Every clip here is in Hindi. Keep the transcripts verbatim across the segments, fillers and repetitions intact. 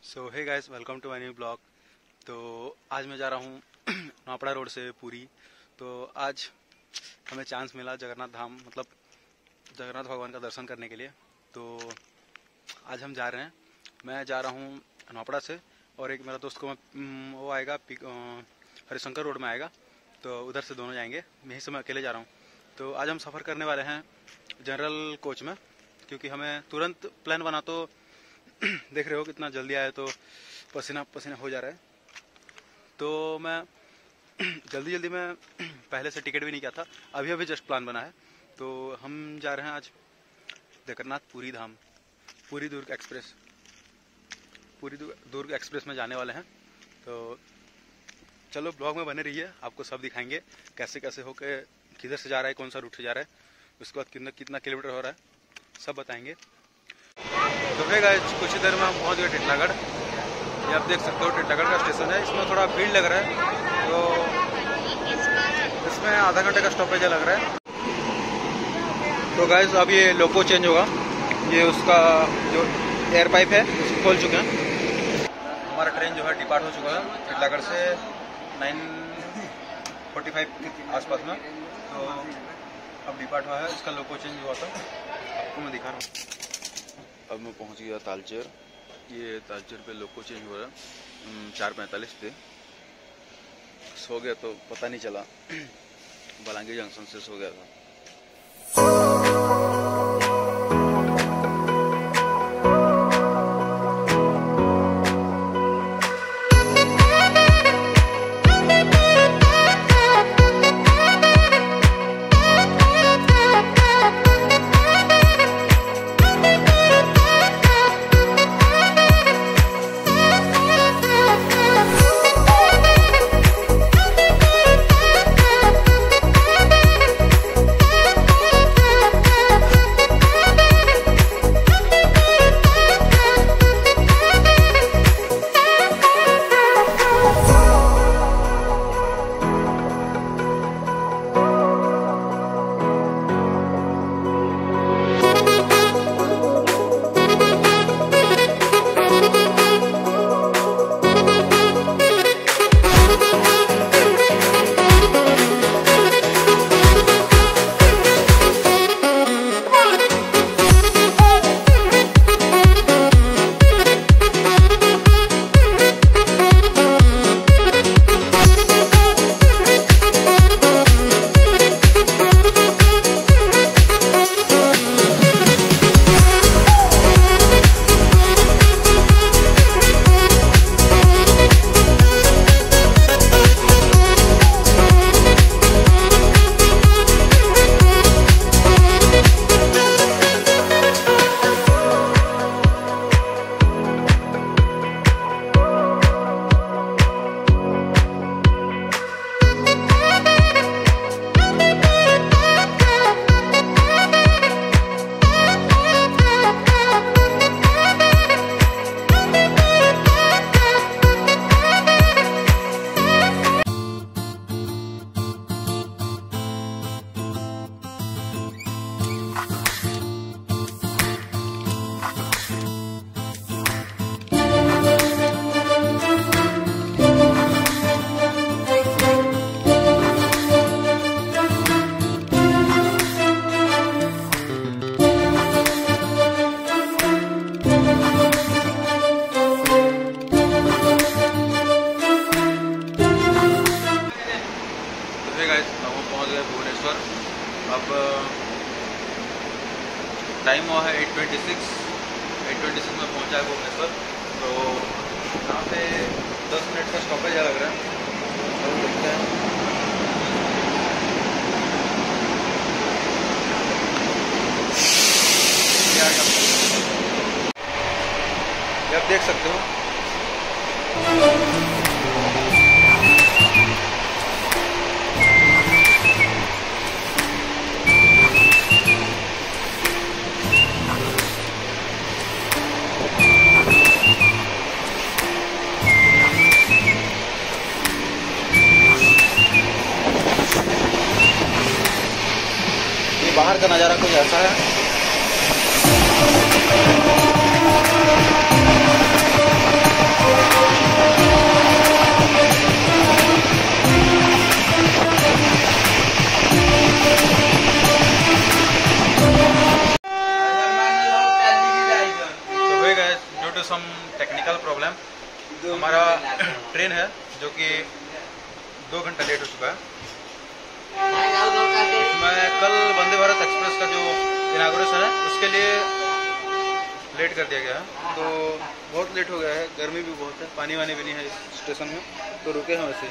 So hey guys, welcome to my new blog. तो आज मैं जा रहा हूँ नौपड़ा रोड से पूरी। तो आज हमें चांस मिला जगन्नाथ धाम मतलब जगन्नाथ भगवान का दर्शन करने के लिए। तो आज हम जा रहे हैं, मैं जा रहा हूँ नौपड़ा से और एक मेरा दोस्त को वो आएगा हरिशंकर रोड में आएगा, तो उधर से दोनों जाएंगे। यहीं से मैं अकेले जा रहा हूँ। तो आज हम सफ़र करने वाले हैं जनरल कोच में, क्योंकि हमें तुरंत प्लान बना तो देख रहे हो कितना जल्दी आया, तो पसीना पसीना हो जा रहा है। तो मैं जल्दी जल्दी में पहले से टिकट भी नहीं किया था, अभी अभी जस्ट प्लान बना है। तो हम जा रहे हैं आज जगन्नाथ पुरी धाम, पुरी दुर्ग एक्सप्रेस पुरी दुर्ग एक्सप्रेस में जाने वाले हैं। तो चलो ब्लॉग में बने रहिए, आपको सब दिखाएंगे कैसे कैसे होके किधर से जा रहा है, कौन सा रूट से जा रहा है, उसके बाद कितना कितना किलोमीटर हो रहा है, सब बताएंगे। तो है गाइस, कुछ ही देर में हम पहुंच गए टिटलागढ़। ये आप देख सकते हो टिटलागढ़ का स्टेशन है। इसमें थोड़ा भीड़ लग रहा है, तो इसमें आधा घंटे का स्टॉपेज लग रहा है। तो गाइस अब ये लोको चेंज होगा, ये उसका जो एयर पाइप है उसको खोल चुके हैं। हमारा ट्रेन जो है डिपार्ट हो चुका है टिटलागढ़ से नाइन फोर्टी फाइव के आसपास में। तो अब डिपार्ट हुआ है, इसका लोको चेंज हुआ था, आपको मैं दिखा रहा हूँ। अब मैं पहुंच गया तालचेर। ये तालचेर पे लोको चेंज हो रहा है चार पैंतालीस पे। सो गया तो पता नहीं चला, बलांगीर जंक्शन से सो गया था। अब टाइम हुआ है eight twenty six eight twenty six में पहुंचा है भुवनेश्वर। तो यहाँ पे दस मिनट का स्टॉपेज लग रहा है, तो देखते हैं। ये आप देख सकते हो, बाहर का नज़ारा कुछ ऐसा है। टू सम टेक्निकल प्रॉब्लम, हमारा ट्रेन है जो कि दो घंटा लेट हो चुका है। मैं कल वंदे भारत एक्सप्रेस का जो इनागुरेशन है उसके लिए लेट कर दिया गया है, तो बहुत लेट हो गया है। गर्मी भी बहुत है, पानी वानी भी नहीं है इस स्टेशन में, तो रुके हैं वैसे।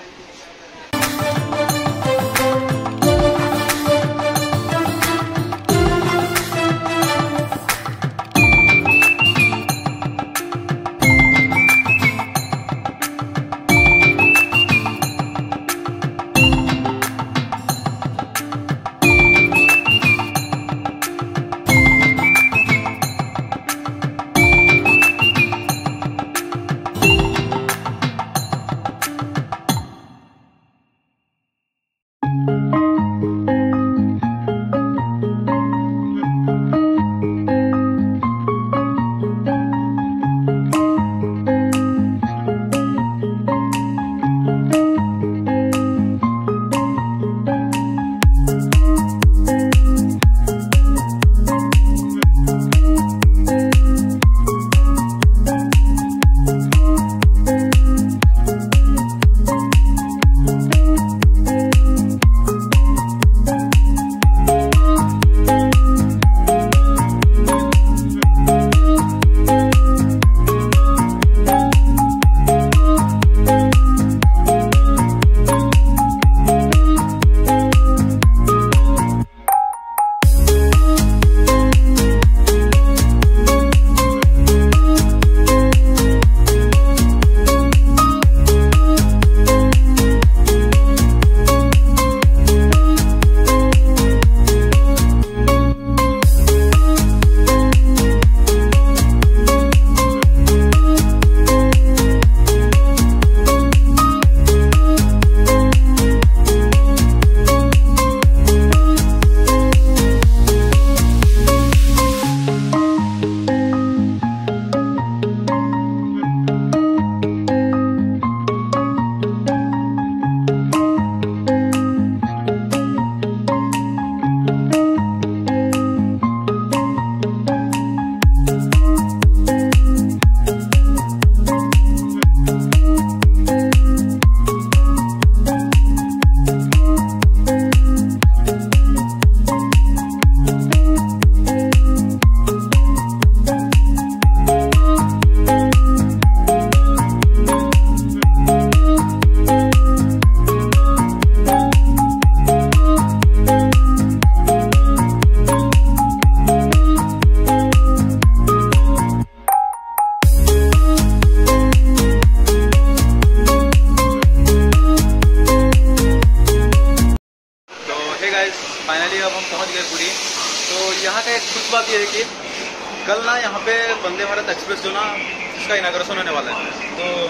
फाइनली अब हम पहुंच गए पुरी। तो यहाँ का एक खुश बात यह है कि कल ना यहाँ पे वंदे भारत एक्सप्रेस जो ना इसका इनाग्रेशन होने वाला है, तो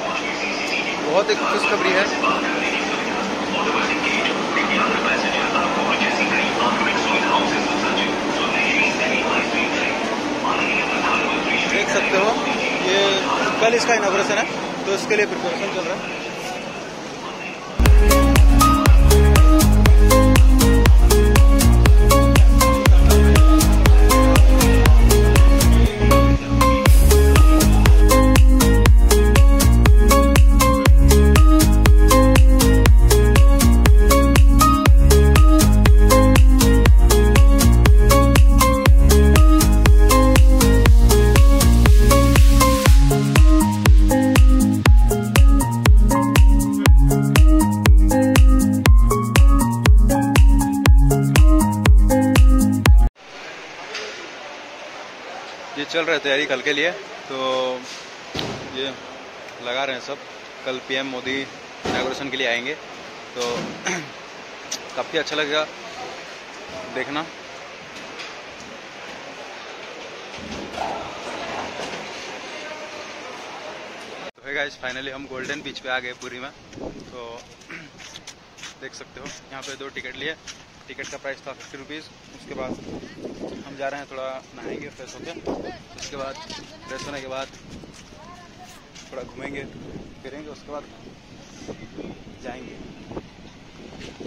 बहुत एक खुशखबरी है। देख सकते हो ये कल इसका इनाग्रेशन है, तो इसके लिए प्रिपरेशन चल रहा है। ये चल रहा है तैयारी कल के लिए, तो ये लगा रहे हैं सब। कल पीएम मोदी इनॉग्रेशन के लिए आएंगे, तो काफ़ी अच्छा लगेगा देखना। तो है गाइस, फाइनली हम गोल्डन बीच पे आ गए पुरी में। तो देख सकते हो यहाँ पे दो टिकट लिए, टिकट का प्राइस था फिफ्टी रुपीज़। उसके बाद हम जा रहे हैं, थोड़ा नहाएंगे फ्रेश होकर, उसके बाद फ्रेश होने के बाद थोड़ा घूमेंगे फिरेंगे, उसके बाद जाएंगे।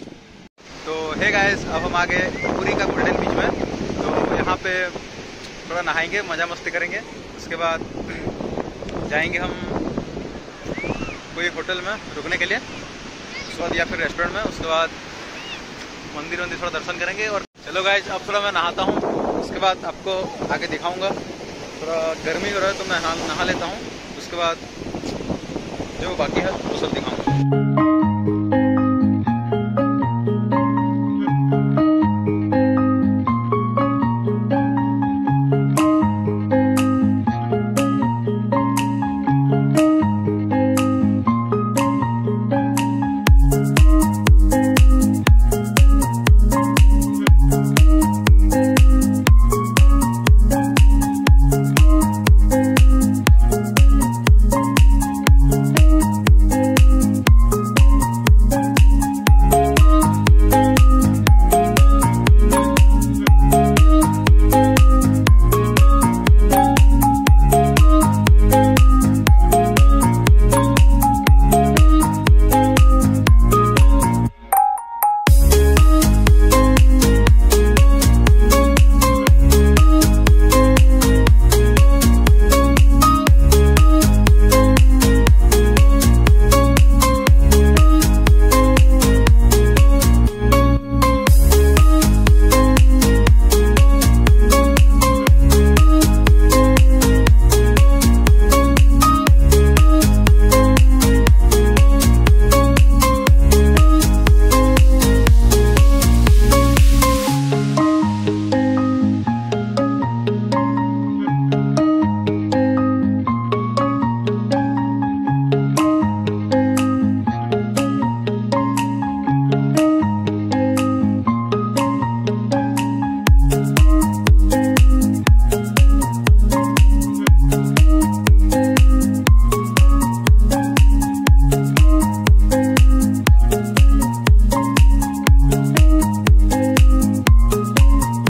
तो है गाइस, अब हम आ गए पुरी का गोल्डन बीच में। तो यहाँ पे थोड़ा नहाएंगे, मज़ा मस्ती करेंगे। उसके बाद जाएंगे हम कोई होटल में रुकने के लिए, उसके बाद या फिर रेस्टोरेंट में। उसके बाद मंदिर वंदिर थोड़ा दर्शन करेंगे। और चलो गाइस, अब थोड़ा मैं नहाता हूँ, उसके बाद आपको आगे दिखाऊंगा। थोड़ा गर्मी हो रहा है तो मैं नहा नहा लेता हूँ, उसके बाद जो बाकी है वो सब दिखाऊंगा।